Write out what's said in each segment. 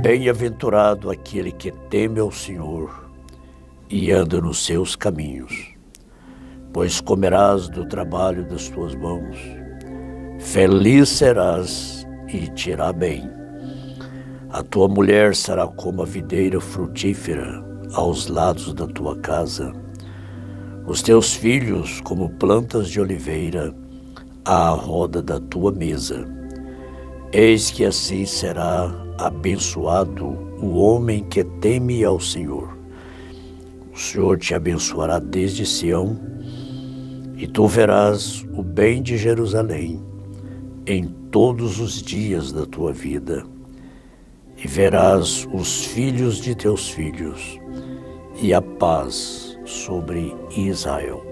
Bem-aventurado aquele que teme ao Senhor e anda nos seus caminhos, pois comerás do trabalho das tuas mãos. Feliz serás e te irá bem. A tua mulher será como a videira frutífera aos lados da tua casa. Os teus filhos como plantas de oliveira à roda da tua mesa. Eis que assim será abençoado o homem que teme ao Senhor. O Senhor te abençoará desde Sião, e tu verás o bem de Jerusalém em todos os dias da tua vida, e verás os filhos de teus filhos, e a paz sobre Israel.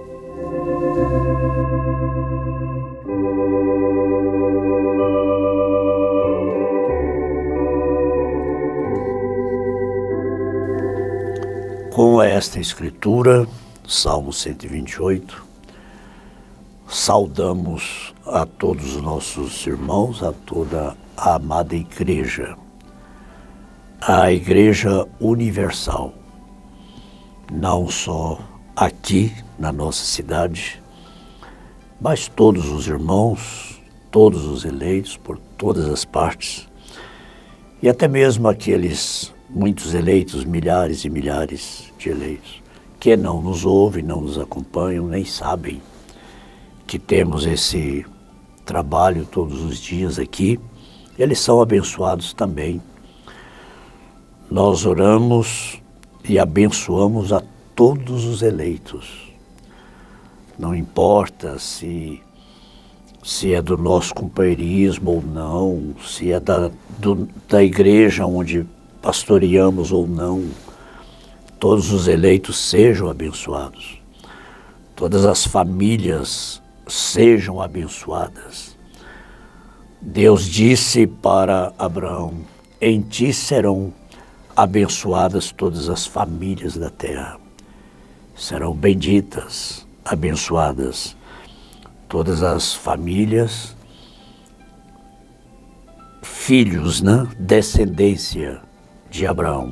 Com esta escritura, Salmo 128, saudamos a todos os nossos irmãos, a toda a amada igreja, a Igreja Universal, não só aqui na nossa cidade, mas todos os irmãos, todos os eleitos por todas as partes, e até mesmo aqueles muitos eleitos, milhares e milhares de eleitos, que não nos ouvem, não nos acompanham, nem sabem que temos esse trabalho todos os dias aqui. Eles são abençoados também. Nós oramos e abençoamos a todos os eleitos. Não importa se é do nosso companheirismo ou não, se é da igreja onde pastoreamos ou não, todos os eleitos sejam abençoados. Todas as famílias sejam abençoadas. Deus disse para Abraão: em ti serão abençoadas todas as famílias da terra. Serão benditas, abençoadas todas as famílias, filhos, descendência de Abraão,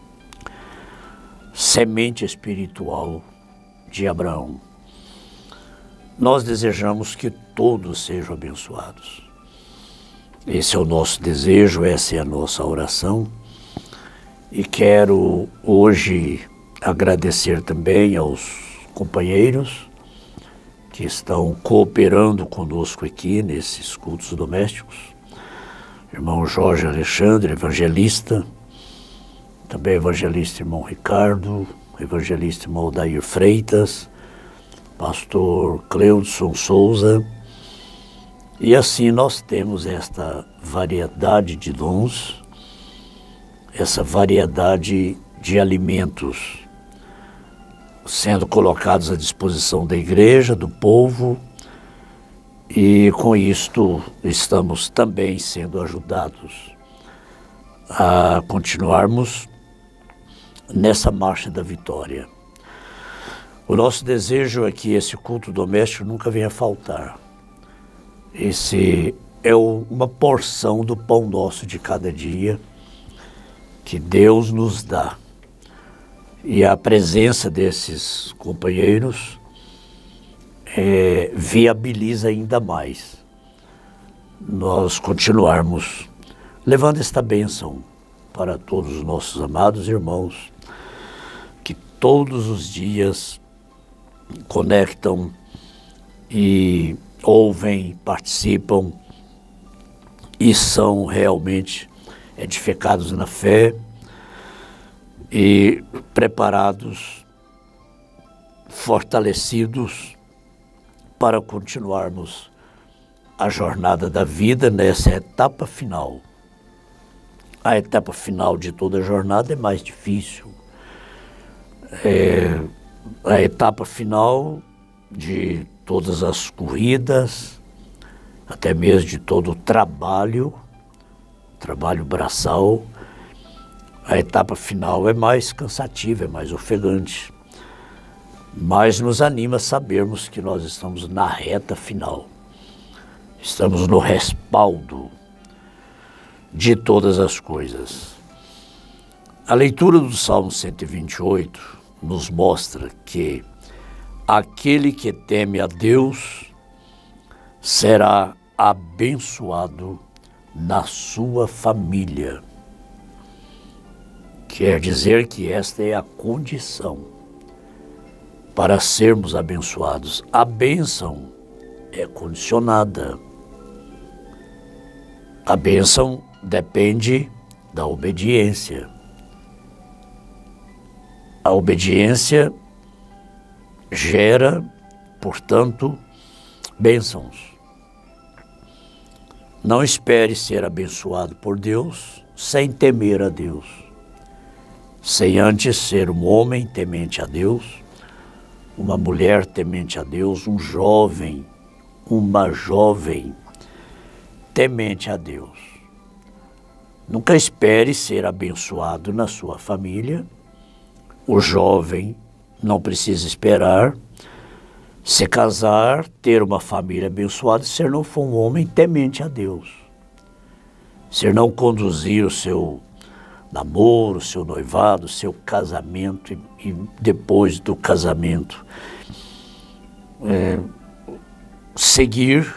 semente espiritual de Abraão. Nós desejamos que todos sejam abençoados. Esse é o nosso desejo, essa é a nossa oração. E quero hoje agradecer também aos companheiros que estão cooperando conosco aqui nesses cultos domésticos. Irmão Jorge Alexandre, evangelista, também evangelista irmão Ricardo, evangelista irmão Odair Freitas, pastor Cleudson Souza. E assim nós temos esta variedade de dons, essa variedade de alimentos sendo colocados à disposição da igreja, do povo, e com isto estamos também sendo ajudados a continuarmos nessa marcha da vitória. O nosso desejo é que esse culto doméstico nunca venha a faltar. Esse é uma porção do pão nosso de cada dia que Deus nos dá. E a presença desses companheiros viabiliza ainda mais nós continuarmos levando esta bênção para todos os nossos amados irmãos que todos os dias conectam e ouvem, participam e são realmente edificados na fé e preparados, fortalecidos para continuarmos a jornada da vida nessa etapa final. A etapa final de toda a jornada é mais difícil. A etapa final de todas as corridas, até mesmo de todo o trabalho braçal, a etapa final é mais cansativa, é mais ofegante, mas nos anima sabermos que nós estamos na reta final, estamos no respaldo de todas as coisas. A leitura do Salmo 128 nos mostra que aquele que teme a Deus será abençoado na sua família. Quer dizer que esta é a condição para sermos abençoados. A bênção é condicionada. A bênção depende da obediência. A obediência gera, portanto, bênçãos. Não espere ser abençoado por Deus sem temer a Deus, sem antes ser um homem temente a Deus, uma mulher temente a Deus, um jovem, uma jovem temente a Deus. Nunca espere ser abençoado na sua família. O jovem não precisa esperar se casar, ter uma família abençoada, se não for um homem temente a Deus. Se não conduzir o seu namoro, o seu noivado, o seu casamento e depois do casamento seguir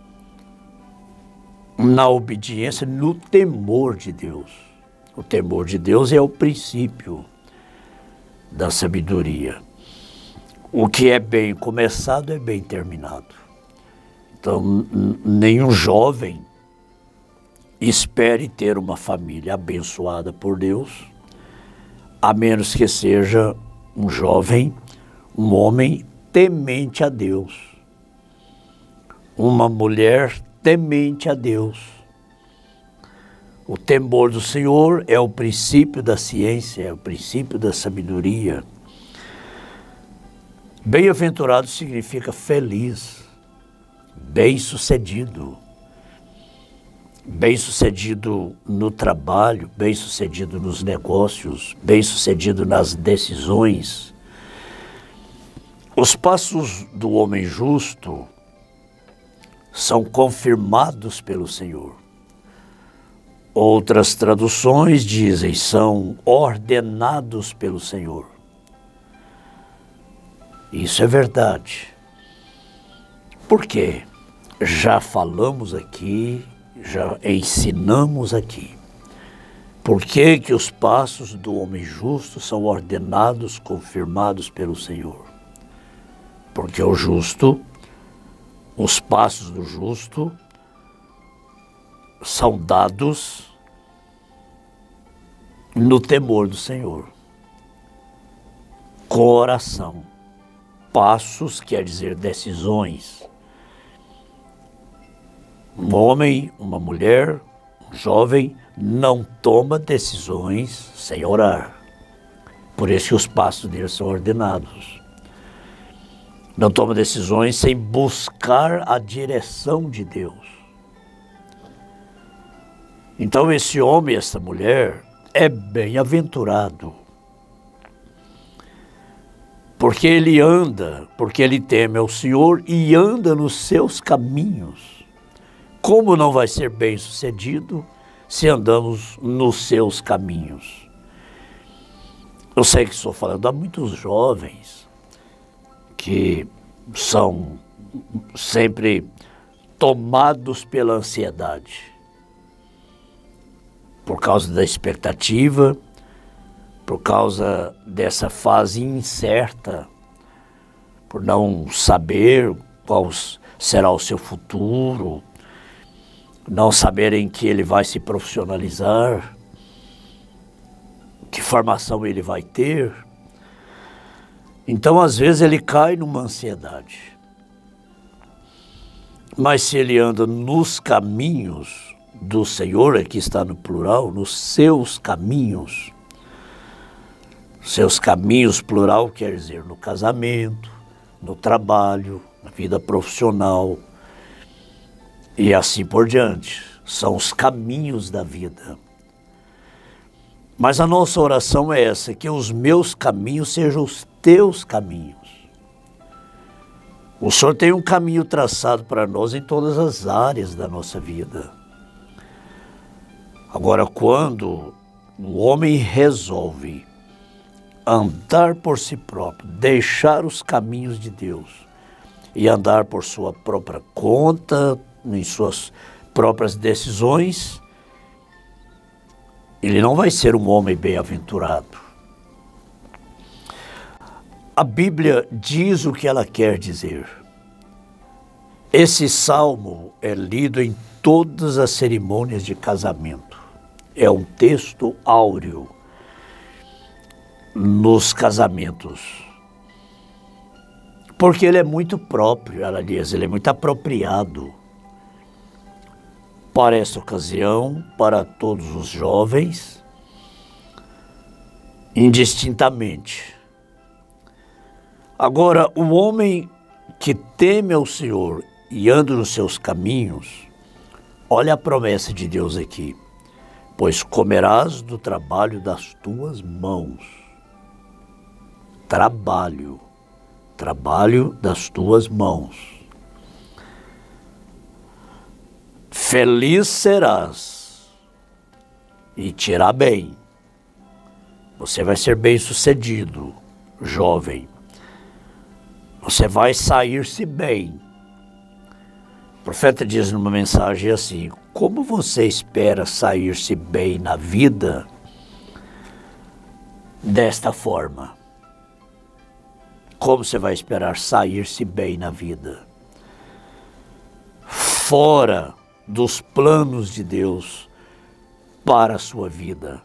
na obediência, no temor de Deus. O temor de Deus é o princípio da sabedoria. O que é bem começado é bem terminado. Então, nenhum jovem espere ter uma família abençoada por Deus, a menos que seja um jovem, um homem temente a Deus, uma mulher temente a Deus. O temor do Senhor é o princípio da ciência, é o princípio da sabedoria. Bem-aventurado significa feliz, bem-sucedido. Bem-sucedido no trabalho, bem-sucedido nos negócios, bem-sucedido nas decisões. Os passos do homem justo são confirmados pelo Senhor. Outras traduções dizem, são ordenados pelo Senhor. Isso é verdade. Por quê? Já falamos aqui, já ensinamos aqui. Por que que os passos do homem justo são ordenados, confirmados pelo Senhor? Porque o justo, os passos do justo, são dados no temor do Senhor, com oração. Passos quer dizer decisões. Um homem, uma mulher, um jovem não toma decisões sem orar. Por isso que os passos deles são ordenados. Não toma decisões sem buscar a direção de Deus. Então esse homem, essa mulher, é bem-aventurado. Porque ele anda, porque ele teme ao Senhor e anda nos seus caminhos. Como não vai ser bem-sucedido se andamos nos seus caminhos? Eu sei que estou falando a muitos jovens que são sempre tomados pela ansiedade, por causa da expectativa, por causa dessa fase incerta, por não saber qual será o seu futuro, não saberem que ele vai se profissionalizar, que formação ele vai ter. Então, às vezes, ele cai numa ansiedade. Mas se ele anda nos caminhos do Senhor, aqui está no plural, nos seus caminhos. Seus caminhos, plural, quer dizer no casamento, no trabalho, na vida profissional e assim por diante. São os caminhos da vida. Mas a nossa oração é essa, que os meus caminhos sejam os teus caminhos. O Senhor tem um caminho traçado para nós em todas as áreas da nossa vida. Agora, quando o homem resolve andar por si próprio, deixar os caminhos de Deus e andar por sua própria conta, em suas próprias decisões, ele não vai ser um homem bem-aventurado. A Bíblia diz o que ela quer dizer. Esse salmo é lido em todas as cerimônias de casamento. É um texto áureo nos casamentos. Porque ele é muito próprio, ela diz, ele é muito apropriado para essa ocasião, para todos os jovens, indistintamente. Agora, o homem que teme ao Senhor e anda nos seus caminhos, olha a promessa de Deus aqui, pois comerás do trabalho das tuas mãos. Trabalho das tuas mãos. Feliz serás e te irá bem. Você vai ser bem-sucedido, jovem. Você vai sair-se bem. O profeta diz numa mensagem assim: como você espera sair-se bem na vida desta forma? Como você vai esperar sair-se bem na vida? Fora dos planos de Deus para a sua vida.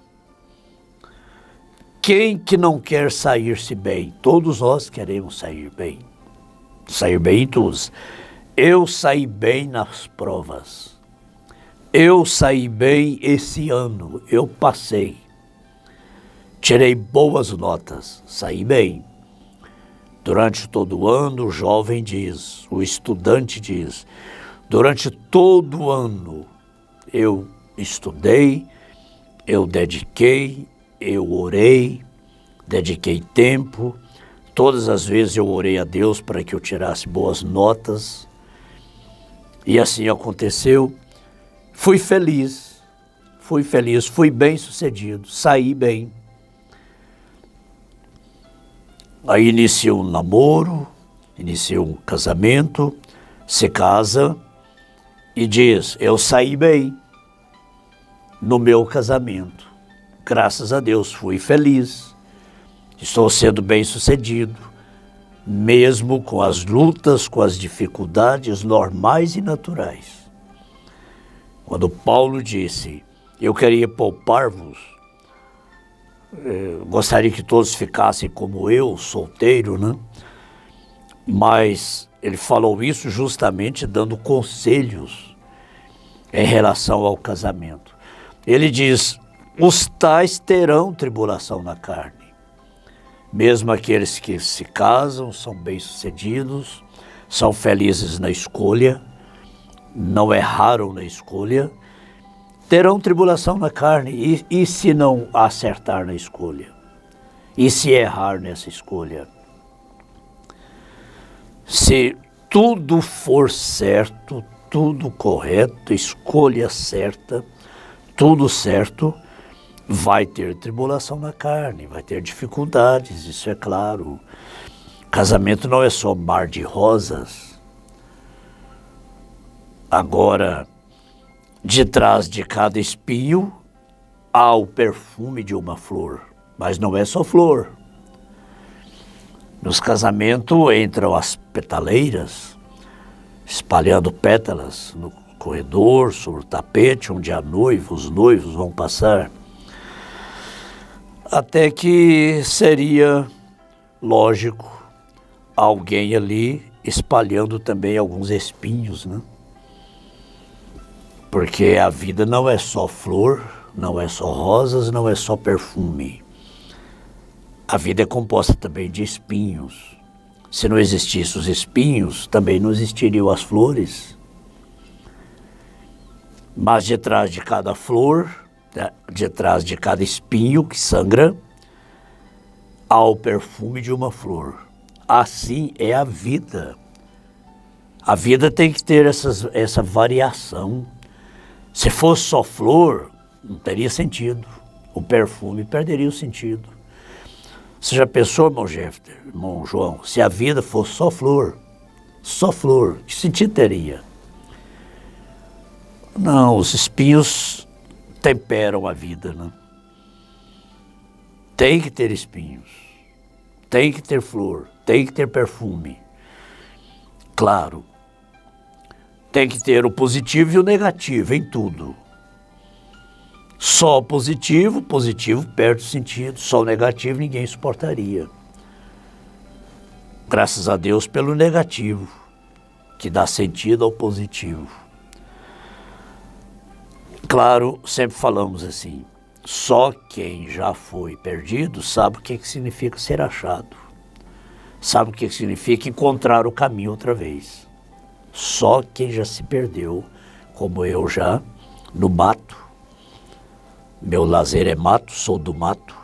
Quem que não quer sair-se bem? Todos nós queremos sair bem. Sair bem em tudo. Eu saí bem nas provas. Eu saí bem esse ano. Eu passei. Tirei boas notas. Saí bem. Durante todo o ano, o jovem diz, o estudante diz, durante todo o ano eu estudei, eu dediquei, eu orei, dediquei tempo, todas as vezes eu orei a Deus para que eu tirasse boas notas, e assim aconteceu. Fui feliz, fui bem-sucedido, saí bem. Aí inicia um namoro, inicia um casamento, se casa e diz, eu saí bem no meu casamento. Graças a Deus, fui feliz, estou sendo bem-sucedido, mesmo com as lutas, com as dificuldades normais e naturais. Quando Paulo disse, eu queria poupar-vos, gostaria que todos ficassem como eu, solteiro, né? Mas ele falou isso justamente dando conselhos em relação ao casamento. Ele diz, os tais terão tribulação na carne. Mesmo aqueles que se casam, são bem-sucedidos, são felizes na escolha, não erraram na escolha, terão tribulação na carne, e se não acertar na escolha? E se errar nessa escolha? Se tudo for certo, tudo correto, escolha certa, tudo certo, vai ter tribulação na carne, vai ter dificuldades, isso é claro. Casamento não é só mar de rosas. Agora, de trás de cada espinho há o perfume de uma flor, mas não é só flor. Nos casamentos entram as petaleiras, espalhando pétalas no corredor, sobre o tapete, onde há noivos, os noivos vão passar. Até que seria lógico alguém ali espalhando também alguns espinhos, né? Porque a vida não é só flor, não é só rosas, não é só perfume. A vida é composta também de espinhos. Se não existissem os espinhos, também não existiriam as flores. Mas detrás de cada flor, detrás de cada espinho que sangra, há o perfume de uma flor. Assim é a vida. A vida tem que ter essa variação. Se fosse só flor, não teria sentido. o perfume perderia o sentido. Você já pensou, irmão Jefter, irmão João, se a vida fosse só flor, que sentido teria? Não, os espinhos temperam a vida, né? Tem que ter espinhos, tem que ter flor, tem que ter perfume. Claro, tem que ter o positivo e o negativo em tudo. Só o positivo perde o sentido, só o negativo ninguém suportaria. Graças a Deus pelo negativo, que dá sentido ao positivo. Claro, sempre falamos assim, só quem já foi perdido sabe o que significa ser achado. Sabe o que significa encontrar o caminho outra vez. Só quem já se perdeu, como eu já, no mato. Meu lazer é mato, sou do mato.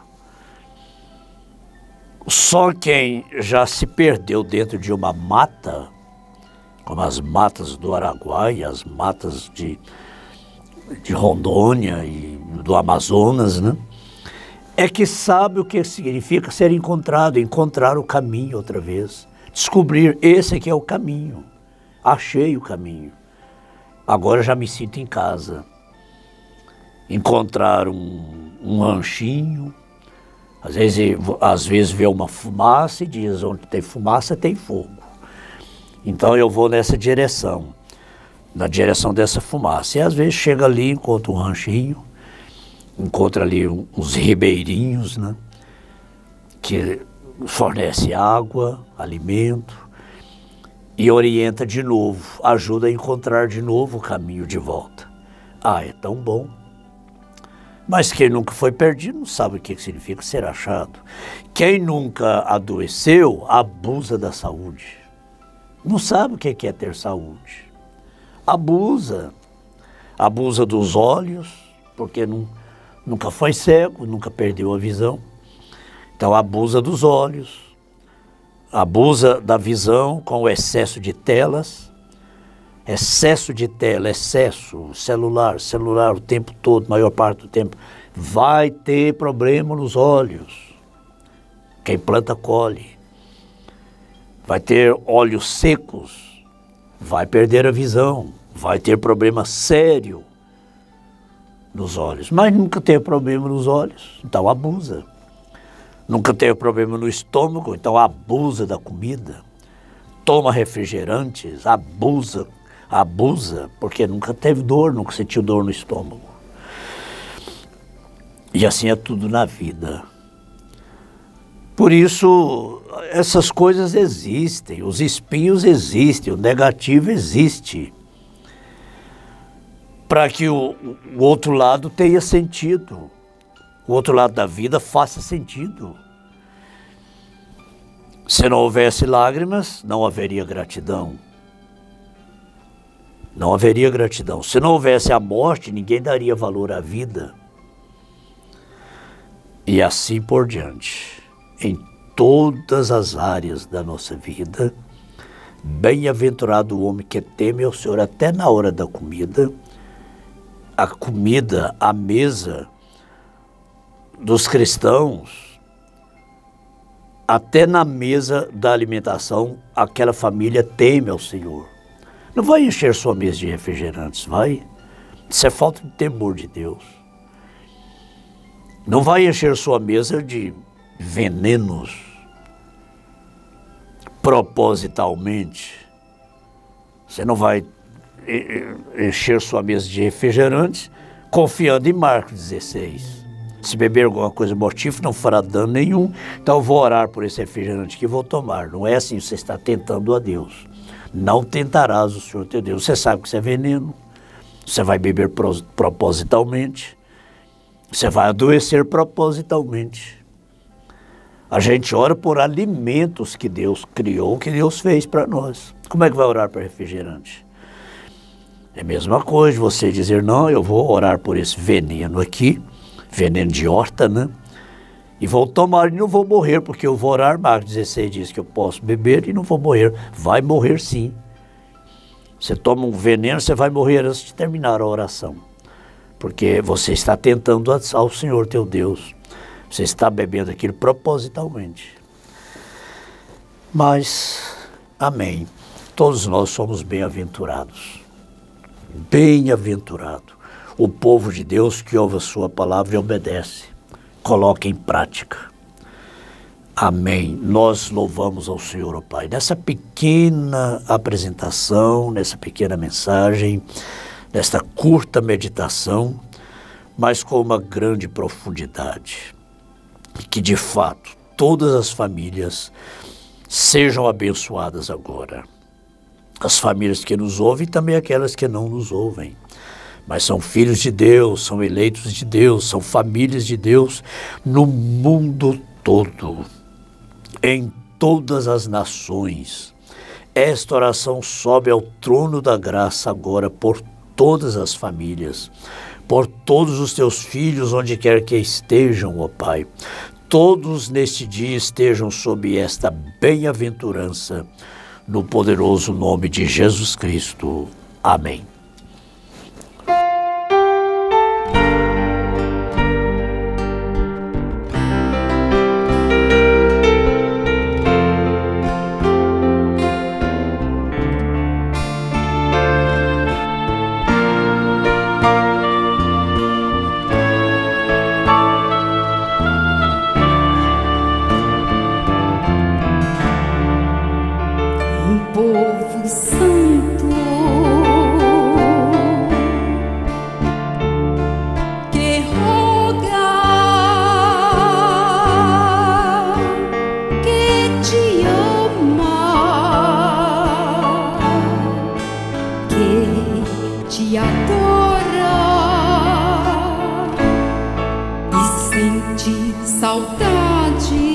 Só quem já se perdeu dentro de uma mata, como as matas do Araguaia, as matas de Rondônia e do Amazonas, né? É que sabe o que significa ser encontrado, encontrar o caminho outra vez. Descobrir, esse aqui é o caminho. Achei o caminho. Agora já me sinto em casa. Encontrar um ranchinho. Às vezes vê uma fumaça e diz, onde tem fumaça tem fogo. Então eu vou nessa direção. Na direção dessa fumaça. E às vezes chega ali, encontra um ranchinho, encontra ali uns ribeirinhos, né? Que fornece água, alimento, e orienta de novo, ajuda a encontrar de novo o caminho de volta. Ah, é tão bom. Mas quem nunca foi perdido não sabe o que significa ser achado. Quem nunca adoeceu, abusa da saúde. Não sabe o que é ter saúde. Abusa dos olhos, porque nunca foi cego, nunca perdeu a visão. Então abusa dos olhos, abusa da visão com o excesso de telas, excesso de tela, excesso, celular o tempo todo, maior parte do tempo, vai ter problema nos olhos. Quem planta colhe. Vai ter olhos secos, vai perder a visão, vai ter problema sério nos olhos. Mas nunca teve problema nos olhos, então abusa. Nunca teve problema no estômago, então abusa da comida. Toma refrigerantes, abusa, porque nunca teve dor, nunca sentiu dor no estômago. E assim é tudo na vida. Por isso, essas coisas existem, os espinhos existem, o negativo existe. Para que o outro lado tenha sentido, o outro lado da vida faça sentido. Se não houvesse lágrimas, não haveria gratidão. Não haveria gratidão. Se não houvesse a morte, ninguém daria valor à vida. E assim por diante. Em todas as áreas da nossa vida, bem-aventurado o homem que teme ao Senhor até na hora da comida. A comida, a mesa dos cristãos, até na mesa da alimentação, aquela família teme ao Senhor. Não vai encher sua mesa de refrigerantes, vai? Isso é falta de temor de Deus. Não vai encher sua mesa de venenos, propositalmente. Você não vai encher sua mesa de refrigerantes confiando em Marcos 16. Se beber alguma coisa mortífera não fará dano nenhum, então eu vou orar por esse refrigerante que vou tomar. Não é assim, você está tentando a Deus. Não tentarás o Senhor teu Deus. Você sabe que isso é veneno, você vai beber propositalmente, você vai adoecer propositalmente. A gente ora por alimentos que Deus criou, que Deus fez para nós. Como é que vai orar para refrigerante? É a mesma coisa você dizer, não, eu vou orar por esse veneno aqui, veneno de horta, né? E vou tomar e não vou morrer, porque eu vou orar. Marcos 16 diz que eu posso beber e não vou morrer. Vai morrer sim. Você toma um veneno, você vai morrer antes de terminar a oração. porque você está tentando ao Senhor teu Deus. Você está bebendo aquilo propositalmente. Mas, amém, todos nós somos bem-aventurados. Bem-aventurado o povo de Deus que ouve a sua palavra e obedece, coloca em prática. Amém. Nós louvamos ao Senhor, ó Pai, nessa pequena apresentação, nessa pequena mensagem, nesta curta meditação, mas com uma grande profundidade. E que, de fato, todas as famílias sejam abençoadas agora. As famílias que nos ouvem e também aquelas que não nos ouvem. Mas são filhos de Deus, são eleitos de Deus, são famílias de Deus no mundo todo, em todas as nações. Esta oração sobe ao trono da graça agora por todas as famílias, por todos os teus filhos, onde quer que estejam, ó Pai. Todos neste dia estejam sob esta bem-aventurança, no poderoso nome de Jesus Cristo. Amém. Povo santo, que roga, que te ama, que te adora e sente saudade.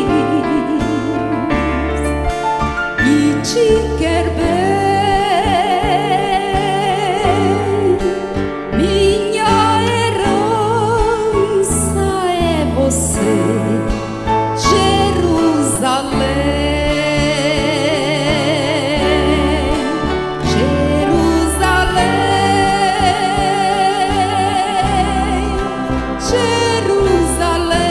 Te quer bem, minha herança é você, Jerusalém, Jerusalém, Jerusalém.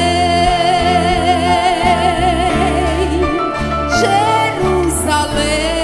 Jerusalém.